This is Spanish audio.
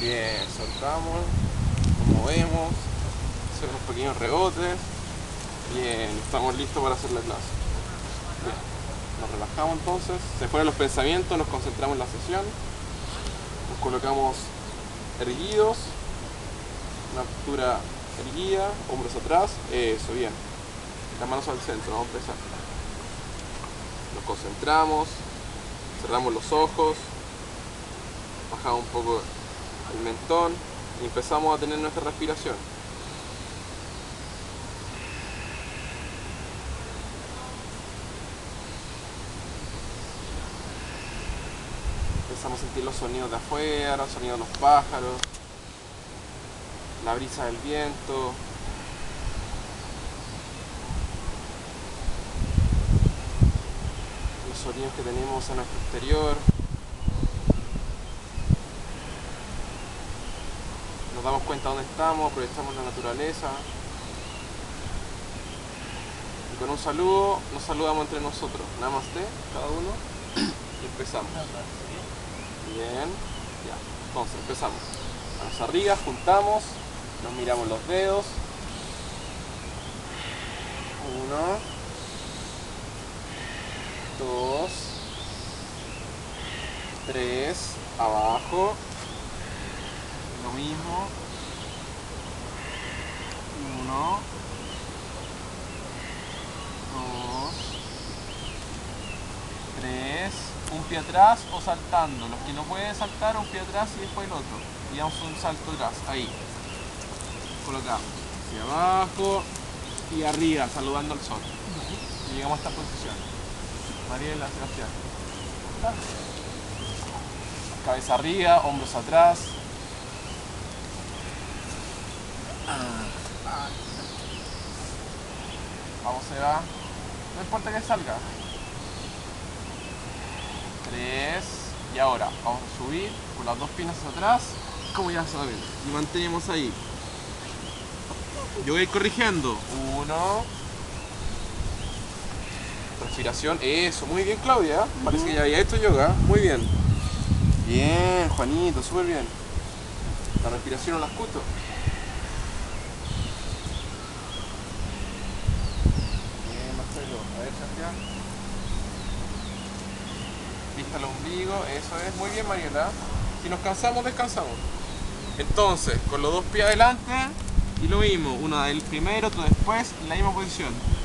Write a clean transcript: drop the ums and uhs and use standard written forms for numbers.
Bien, soltamos, nos movemos, hacemos unos pequeños rebotes. Bien, estamos listos para hacer la clase. Bien, nos relajamos entonces, se fueron los pensamientos, nos concentramos en la sesión. Nos colocamos erguidos, una postura erguida, hombros atrás, eso, bien. Las manos al centro, vamos a empezar. Nos concentramos, cerramos los ojos, bajamos un poco el mentón y empezamos a tener nuestra respiración. Empezamos a sentir los sonidos de afuera, los sonidos de los pájaros, la brisa del viento. Los sonidos que tenemos a nuestro exterior. Nos damos cuenta de dónde estamos, proyectamos la naturaleza. Y con un saludo nos saludamos entre nosotros. Namaste, cada uno. Y empezamos. Bien, ya. Entonces empezamos. Manos arriba, juntamos, nos miramos los dedos. 1, 2, 3, abajo. Lo mismo. 1, 2, 3. Un pie atrás o saltando. Los que no pueden saltar, un pie atrás y después el otro. Y damos un salto atrás. Ahí. Colocamos. Hacia abajo y arriba, saludando al sol. Y llegamos a esta posición. Mariela, Sebastián. Cabeza arriba, hombros atrás. Vamos, se va. No importa que salga. 3. Y ahora vamos a subir con las dos piernas hacia atrás, como ya saben. Y mantenemos ahí. Yo voy a ir corrigiendo. 1. Respiración. Eso, muy bien, Claudia. Parece que ya había hecho yoga. Muy bien. Bien, Juanito, súper bien. La respiración no la escucho. Bien, Marcelo. A ver, Santiago. Vista al ombligo, eso es. Muy bien, Mariela. Si nos cansamos, descansamos. Entonces, con los dos pies adelante y lo mismo. Uno del primero, otro después, en la misma posición.